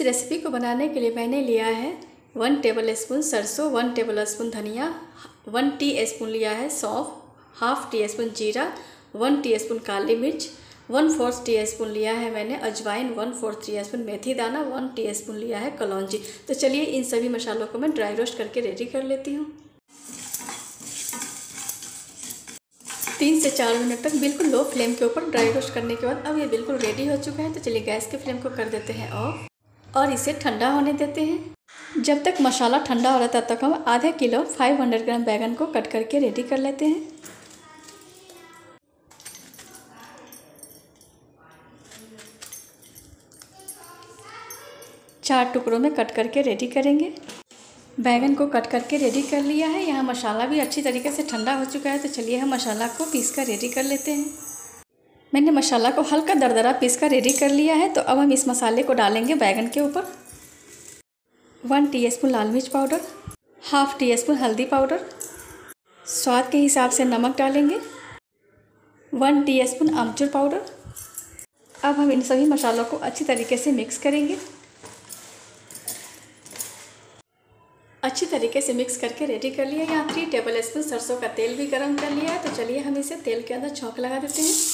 Recipe को बनाने के लिए मैंने लिया है 1 टेबलस्पून सरसों, 1 टेबलस्पून धनिया, 1 टीस्पून लिया है सौंफ, हाफ टी स्पून जीरा, 1 टीस्पून काली मिर्च, 1/4 टीस्पून लिया है मैंने अजवाइन, 1/4 टीस्पून मेथी दाना, 1 टीस्पून लिया है कलौंजी। तो चलिए इन सभी मसालों को मैं ड्राई रोस्ट करके रेडी कर लेती हूँ। 3 से 4 मिनट तक बिल्कुल लो फ्लेम के ऊपर ड्राई रोस्ट करने के बाद अब ये बिल्कुल रेडी हो चुका है। तो चलिए गैस के फ्लेम को कर देते हैं ऑफ और इसे ठंडा होने देते हैं। जब तक मसाला ठंडा हो रहा है तब तक हम आधा किलो 500 ग्राम बैगन को कट करके रेडी कर लेते हैं। चार टुकड़ों में कट करके रेडी करेंगे। बैगन को कट करके रेडी कर लिया है। यहाँ मसाला भी अच्छी तरीके से ठंडा हो चुका है। तो चलिए हम मसाला को पीस कर रेडी कर लेते हैं। मैंने मसाला को हल्का दरदरा पीस कर रेडी कर लिया है। तो अब हम इस मसाले को डालेंगे बैगन के ऊपर। 1 टीस्पून लाल मिर्च पाउडर, हाफ टीस्पून हल्दी पाउडर, स्वाद के हिसाब से नमक डालेंगे, 1 टीस्पून आमचूर पाउडर। अब हम इन सभी मसालों को अच्छी तरीके से मिक्स करेंगे। अच्छी तरीके से मिक्स करके रेडी कर लिया। यहाँ 3 टेबलस्पून सरसों का तेल भी गरम कर लिया है। तो चलिए हम इसे तेल के अंदर छौंक लगा देते हैं।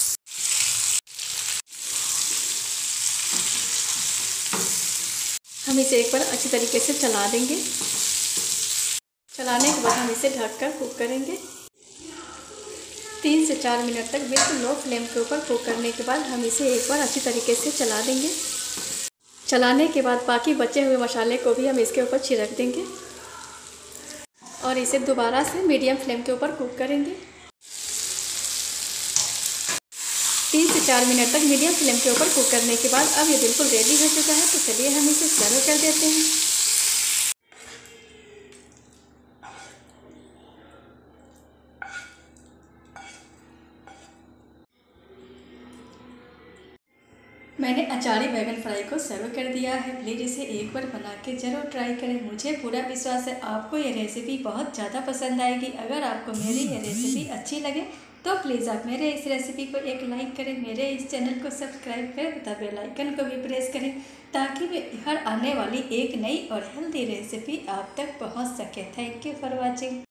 हम इसे एक बार अच्छी तरीके से चला देंगे। चलाने के बाद हम इसे ढककर कुक करेंगे। 3 से 4 मिनट तक बिल्कुल लो फ्लेम के ऊपर कुक करने के बाद हम इसे एक बार अच्छी तरीके से चला देंगे। चलाने के बाद बाकी बचे हुए मसाले को भी हम इसके ऊपर छिड़क देंगे और इसे दोबारा से मीडियम फ्लेम के ऊपर कुक करेंगे। 3 से 4 मिनट तक मीडियम फ्लेम के ऊपर कुक करने के बाद अब ये बिल्कुल रेडी हो चुका है। तो चलिए हम इसे सर्व कर देते हैं। मैंने अचारी बैगन फ्राई को सर्व कर दिया है। प्लीज़ इसे एक बार बना के ज़रूर ट्राई करें। मुझे पूरा विश्वास है आपको ये रेसिपी बहुत ज़्यादा पसंद आएगी। अगर आपको मेरी ये रेसिपी अच्छी लगे तो प्लीज़ आप मेरे इस रेसिपी को एक लाइक करें, मेरे इस चैनल को सब्सक्राइब करें तथा बेल आइकन को भी प्रेस करें ताकि हर आने वाली एक नई और हेल्दी रेसिपी आप तक पहुँच सके। Thank you for watching.